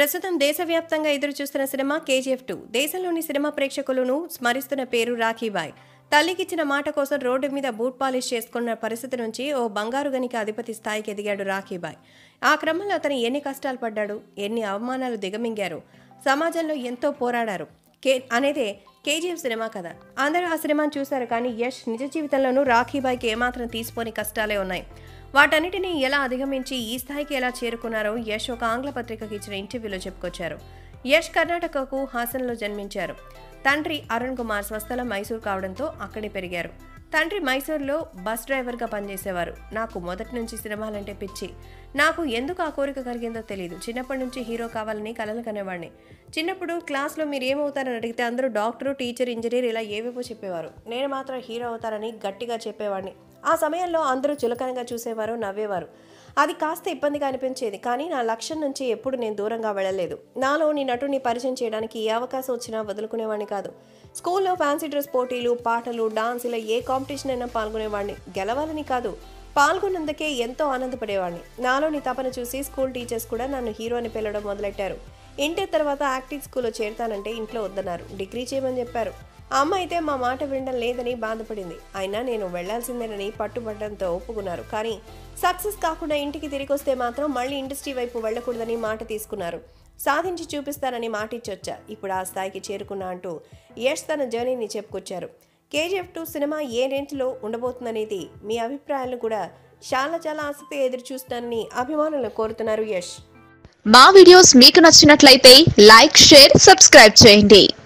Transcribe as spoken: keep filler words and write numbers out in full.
ప్రస్తుతం దేశవ్యాప్తంగా ఎదురుచూస్తున్న సినిమా కేజీఎఫ్ టూ. దేశంలోని సినిమా ప్రేక్షకులను స్మరిస్తున్న పేరు రాఖీబాయ్. తల్లికిచ్చిన మాట కోసం రోడ్డు మీద బూట్ పాలిష్ చేసుకున్న పరిస్థితి నుంచి ఓ బంగారు గనికి అధిపతి స్థాయికి ఎదిగాడు రాఖీబాయ్. ఆ క్రమంలో అతను ఎన్ని కష్టాలు పడ్డాడు, ఎన్ని అవమానాలు దిగమింగారు, సమాజంలో ఎంతో పోరాడారు కే అనేదే కేజీఎఫ్ సినిమా కథ. అందరూ ఆ సినిమాను చూశారు, కానీ యష్ నిజ జీవితంలోనూ రాఖీబాయ్కి ఏమాత్రం తీసిపోని కష్టాలే ఉన్నాయి. వాటన్నిటినీ ఎలా అధిగమించి ఈ స్థాయికి ఎలా చేరుకున్నారో యష్ ఒక ఆంగ్ల పత్రికకు ఇచ్చిన ఇంటర్వ్యూలో చెప్పుకొచ్చారు. యష్ కర్ణాటకకు హాసన్లో జన్మించారు. తండ్రి అరుణ్ కుమార్ స్వస్థలం మైసూర్ కావడంతో అక్కడే పెరిగారు. తండ్రి మైసూర్లో బస్ డ్రైవర్గా పనిచేసేవారు. నాకు మొదటి నుంచి సినిమాలంటే పిచ్చి. నాకు ఎందుకు ఆ కోరిక కలిగిందో తెలియదు. చిన్నప్పటి నుంచి హీరో కావాలని కలలు కనేవాడిని. చిన్నప్పుడు క్లాస్లో మీరు ఏమవుతారని అడిగితే అందరూ డాక్టరు, టీచర్, ఇంజనీర్ ఇలా ఏవేవో చెప్పేవారు. నేను మాత్రం హీరో అవుతారని గట్టిగా చెప్పేవాడిని. ఆ సమయంలో అందరూ చులకనగా చూసేవారు, నవ్వేవారు. అది కాస్త ఇబ్బందిగా అనిపించేది, కానీ నా లక్ష్యం నుంచి ఎప్పుడు నేను దూరంగా వెళ్ళలేదు. నాలోని నటుని పరిచయం చేయడానికి ఏ అవకాశం వచ్చినా వదులుకునేవాడిని కాదు. స్కూల్లో ఫ్యాన్సీ డ్రెస్ పోటీలు, పాటలు, డాన్స్ ఇలా ఏ కాంపిటీషన్ అయినా పాల్గొనేవాడిని. గెలవాలని కాదు, పాల్గొన్నందుకే ఎంతో ఆనందపడేవాడిని. నాలోని తపన చూసి స్కూల్ టీచర్స్ కూడా నన్ను హీరో అని పిలవడం మొదలెట్టారు. ఇంటర్ తర్వాత యాక్టింగ్ స్కూల్లో చేరుతానంటే ఇంట్లో వద్దన్నారు. డిగ్రీ చేయమని చెప్పారు. అమ్మ అయితే మా మాట వినడం లేదని బాధపడింది. అయినా నేను వెళ్లాల్సిందేనని పట్టుబట్టడంతో ఒప్పుకున్నారు. కానీ సక్సెస్ కాకుండా ఇంటికి తిరిగి వస్తే మాత్రం మళ్ళీ ఇండస్ట్రీ వైపు వెళ్లకూడదని మాట తీసుకున్నారు. సాధించి చూపిస్తానని మాట ఇచ్చొచ్చా. ఇప్పుడు ఆ స్థాయికి చేరుకున్నా అంటూ యష్ తన జర్నీని చెప్పుకొచ్చారు. కేజీఎఫ్ టూ సినిమా ఏ రేంజ్లో ఉండబోతుందనేది మీ అభిప్రాయాలను కూడా చాలా చాలా ఆసక్తిగా ఎదురు చూస్తానని అభిమానులు కోరుతున్నారు యష్. మా వీడియోస్ మీకు నచ్చినట్లయితే లైక్, షేర్, సబ్స్క్రైబ్ చేయండి.